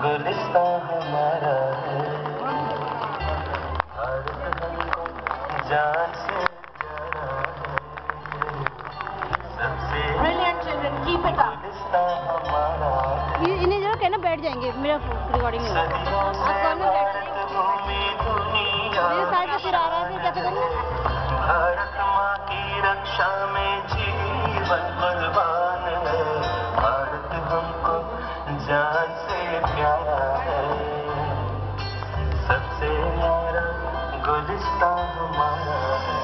गुलिस्तां हमारा है, भारत हमको जान से प्यारा है, सबसे Brilliant children, keep it up. गुलिस्तां हमारा है। इन्हें जरा कहना बैठ जाएंगे, मेरा रिकॉर्डिंग में आप कौन में बैठ मेरे साइड पे फिर आ रहा है, फिर क्या करना। भारत माँ की रक्षा में जीवन कुर्बान है, भारत हमको जान से प्यारा है, सबसे न्यारा गुलिस्तां हमारा है।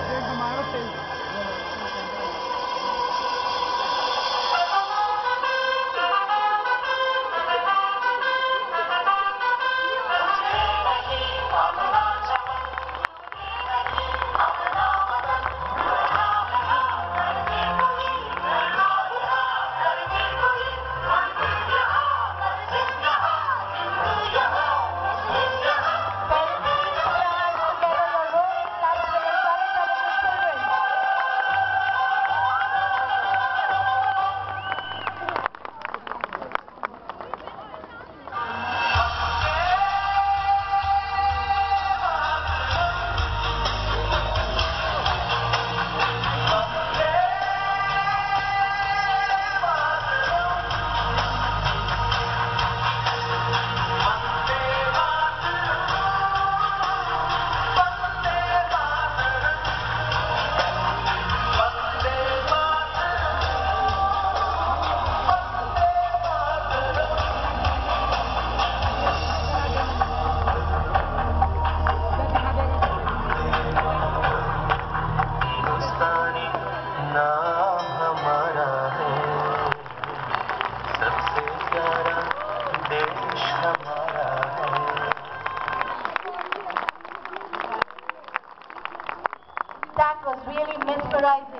नाम हमारा है, सबसे प्यारा देश हमारा है। That was really mesmerizing.